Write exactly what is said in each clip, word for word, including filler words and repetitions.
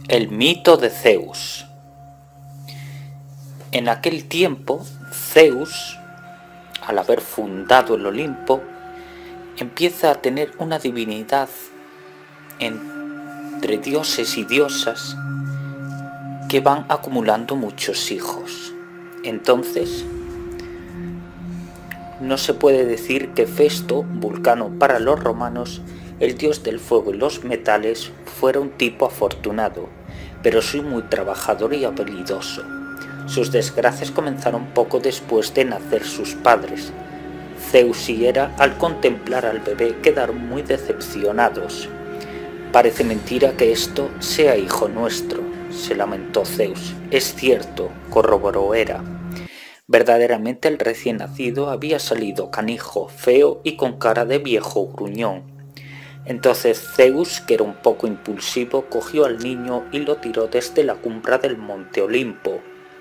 El mito de Zeus. En aquel tiempo, Zeus, al haber fundado el Olimpo, empieza a tener una divinidad entre dioses y diosas que van acumulando muchos hijos. Entonces, no se puede decir que Festo, Vulcano para los romanos, el dios del fuego y los metales, fuera un tipo afortunado, pero sí muy trabajador y habilidoso. Sus desgracias comenzaron poco después de nacer sus padres. Zeus y Hera, al contemplar al bebé, quedaron muy decepcionados. «Parece mentira que esto sea hijo nuestro», se lamentó Zeus. «Es cierto», corroboró Hera. Verdaderamente el recién nacido había salido canijo, feo y con cara de viejo gruñón. Entonces Zeus, que era un poco impulsivo, cogió al niño y lo tiró desde la cumbre del monte Olimpo.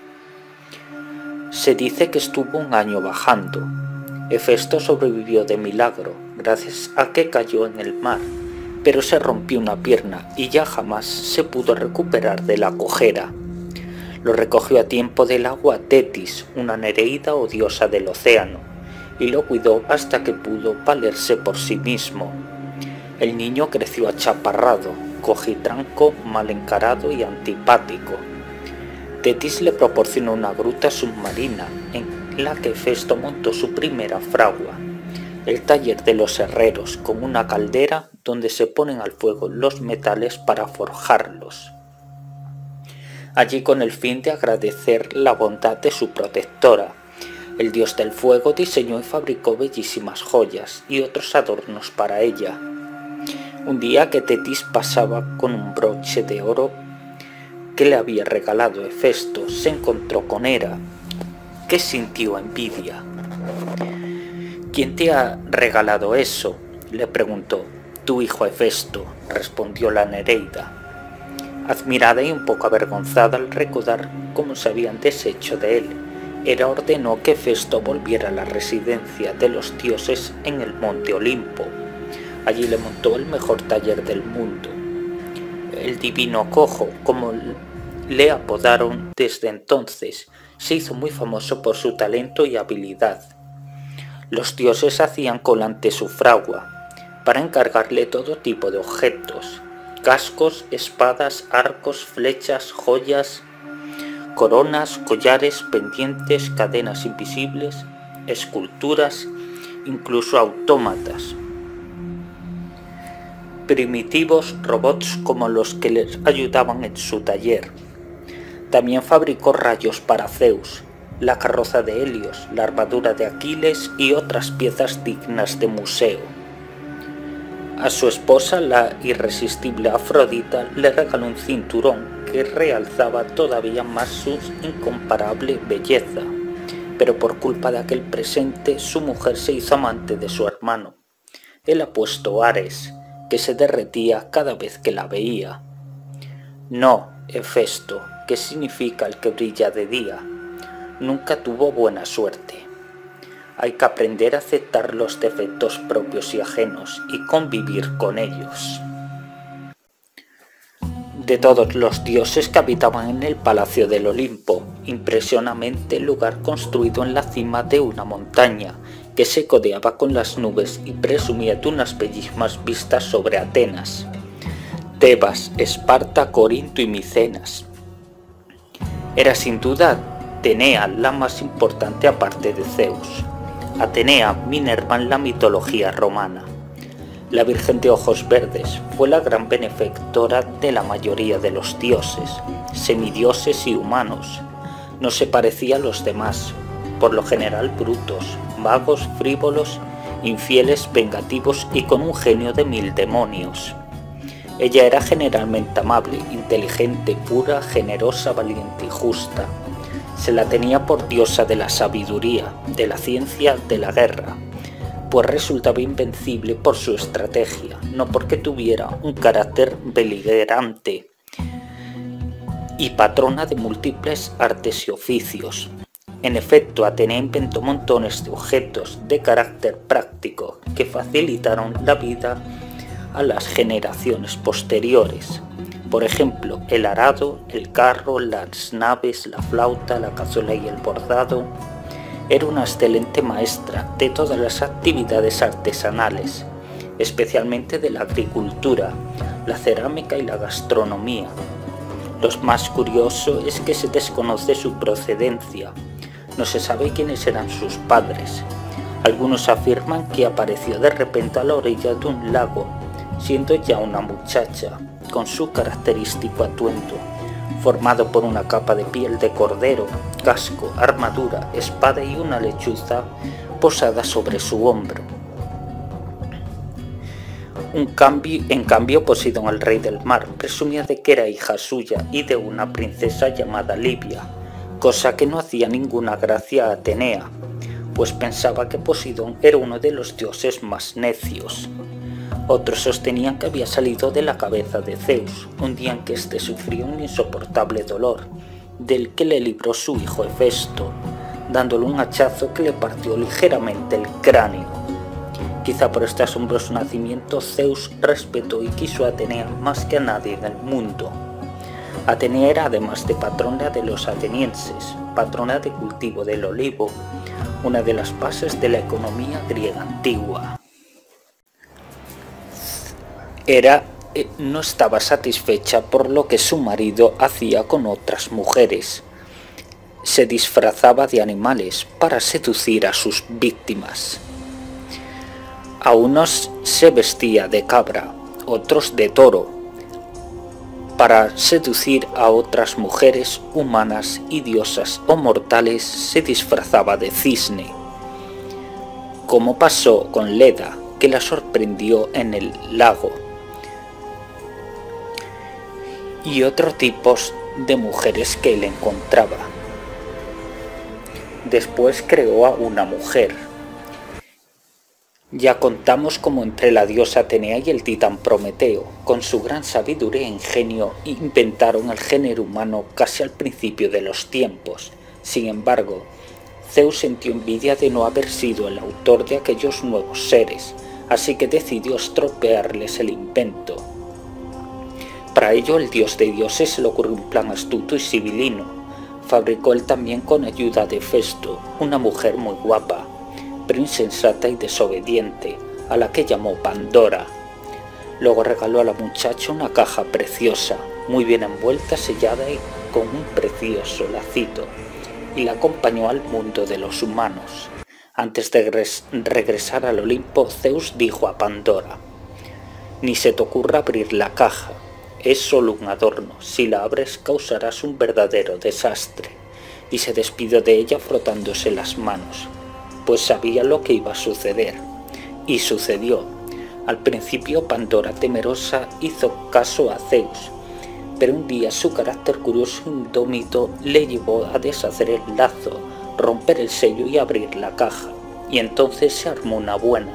Se dice que estuvo un año bajando. Hefesto sobrevivió de milagro, gracias a que cayó en el mar, pero se rompió una pierna y ya jamás se pudo recuperar de la cojera. Lo recogió a tiempo del agua Tetis, una nereida o diosa del océano, y lo cuidó hasta que pudo valerse por sí mismo. El niño creció achaparrado, cojitranco, mal encarado y antipático. Tetis le proporcionó una gruta submarina en la que Festo montó su primera fragua, el taller de los herreros, con una caldera donde se ponen al fuego los metales para forjarlos. Allí, con el fin de agradecer la bondad de su protectora, el dios del fuego diseñó y fabricó bellísimas joyas y otros adornos para ella. Un día que Tetis pasaba con un broche de oro que le había regalado Hefesto, se encontró con Hera, que sintió envidia. «¿Quién te ha regalado eso?», le preguntó. «Tu hijo Hefesto», respondió la nereida. Admirada y un poco avergonzada al recordar cómo se habían deshecho de él, Hera ordenó que Hefesto volviera a la residencia de los dioses en el monte Olimpo. Allí le montó el mejor taller del mundo. El divino cojo, como le apodaron desde entonces, se hizo muy famoso por su talento y habilidad. Los dioses hacían cola ante su fragua para encargarle todo tipo de objetos: cascos, espadas, arcos, flechas, joyas, coronas, collares, pendientes, cadenas invisibles, esculturas, incluso autómatas, primitivos robots como los que les ayudaban en su taller. También fabricó rayos para Zeus, la carroza de Helios, la armadura de Aquiles y otras piezas dignas de museo. A su esposa, la irresistible Afrodita, le regaló un cinturón que realzaba todavía más su incomparable belleza, pero por culpa de aquel presente su mujer se hizo amante de su hermano, el apuesto Ares, que se derretía cada vez que la veía. No, Hefesto, que significa el que brilla de día, nunca tuvo buena suerte. Hay que aprender a aceptar los defectos propios y ajenos y convivir con ellos. De todos los dioses que habitaban en el palacio del Olimpo, impresionante el lugar construido en la cima de una montaña que se codeaba con las nubes y presumía de unas bellísimas vistas sobre Atenas, Tebas, Esparta, Corinto y Micenas. Era sin duda Atenea la más importante aparte de Zeus. Atenea, Minerva en la mitología romana. La Virgen de Ojos Verdes fue la gran benefactora de la mayoría de los dioses, semidioses y humanos. No se parecía a los demás, por lo general brutos, vagos, frívolos, infieles, vengativos y con un genio de mil demonios. Ella era generalmente amable, inteligente, pura, generosa, valiente y justa. Se la tenía por diosa de la sabiduría, de la ciencia, de la guerra, pues resultaba invencible por su estrategia, no porque tuviera un carácter beligerante, y patrona de múltiples artes y oficios. En efecto, Atenea inventó montones de objetos de carácter práctico que facilitaron la vida a las generaciones posteriores. Por ejemplo, el arado, el carro, las naves, la flauta, la cazuela y el bordado. Era una excelente maestra de todas las actividades artesanales, especialmente de la agricultura, la cerámica y la gastronomía. Lo más curioso es que se desconoce su procedencia. No se sabe quiénes eran sus padres. Algunos afirman que apareció de repente a la orilla de un lago, siendo ya una muchacha, con su característico atuendo, formado por una capa de piel de cordero, casco, armadura, espada y una lechuza posada sobre su hombro. Un cambio, en cambio, Poseidón, el rey del mar, presumía de que era hija suya y de una princesa llamada Libia, cosa que no hacía ninguna gracia a Atenea, pues pensaba que Poseidón era uno de los dioses más necios. Otros sostenían que había salido de la cabeza de Zeus, un día en que éste sufrió un insoportable dolor, del que le libró su hijo Hefesto, dándole un hachazo que le partió ligeramente el cráneo. Quizá por este asombroso nacimiento Zeus respetó y quiso a Atenea más que a nadie en el mundo. Atenea era, además de patrona de los atenienses, patrona de cultivo del olivo, una de las bases de la economía griega antigua. Hera eh, no estaba satisfecha por lo que su marido hacía con otras mujeres. Se disfrazaba de animales para seducir a sus víctimas. A unos se vestía de cabra, otros de toro, para seducir a otras mujeres humanas y diosas o mortales se disfrazaba de cisne, como pasó con Leda, que la sorprendió en el lago, y otros tipos de mujeres que él encontraba. Después creó a una mujer. Ya contamos como entre la diosa Atenea y el titán Prometeo, con su gran sabiduría e ingenio, inventaron el género humano casi al principio de los tiempos. Sin embargo, Zeus sintió envidia de no haber sido el autor de aquellos nuevos seres, así que decidió estropearles el invento. Para ello, el dios de dioses se le ocurrió un plan astuto y sibilino. Fabricó él también con ayuda de Hefesto, una mujer muy guapa, pero insensata y desobediente, a la que llamó Pandora. Luego regaló a la muchacha una caja preciosa, muy bien envuelta, sellada y con un precioso lacito, y la acompañó al mundo de los humanos. Antes de regresar al Olimpo, Zeus dijo a Pandora: «Ni se te ocurra abrir la caja, es solo un adorno, si la abres causarás un verdadero desastre», y se despidió de ella frotándose las manos, pues sabía lo que iba a suceder. Y sucedió. Al principio Pandora, temerosa, hizo caso a Zeus, pero un día su carácter curioso e indómito le llevó a deshacer el lazo, romper el sello y abrir la caja, y entonces se armó una buena.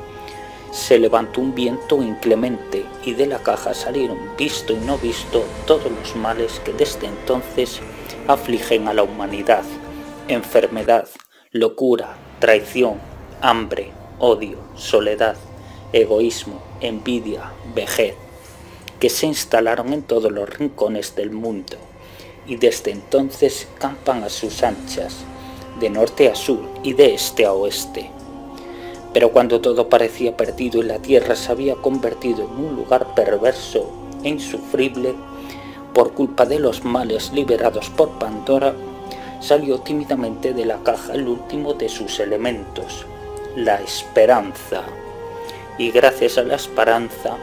Se levantó un viento inclemente, y de la caja salieron, visto y no visto, todos los males que desde entonces afligen a la humanidad: enfermedad, locura, traición, hambre, odio, soledad, egoísmo, envidia, vejez, que se instalaron en todos los rincones del mundo, y desde entonces campan a sus anchas, de norte a sur y de este a oeste. Pero cuando todo parecía perdido y la tierra se había convertido en un lugar perverso e insufrible por culpa de los males liberados por Pandora, salió tímidamente de la caja el último de sus elementos, la esperanza. Y gracias a la esperanza,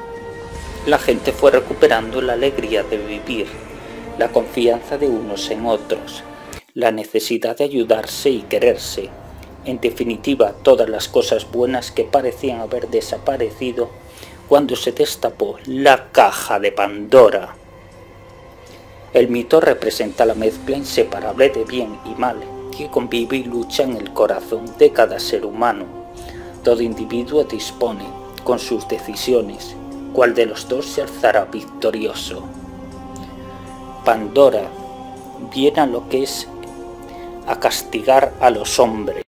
la gente fue recuperando la alegría de vivir, la confianza de unos en otros, la necesidad de ayudarse y quererse. En definitiva, todas las cosas buenas que parecían haber desaparecido cuando se destapó la caja de Pandora. El mito representa la mezcla inseparable de bien y mal, que convive y lucha en el corazón de cada ser humano. Todo individuo dispone, con sus decisiones, cuál de los dos se alzará victorioso. Pandora viene a lo que es a castigar a los hombres.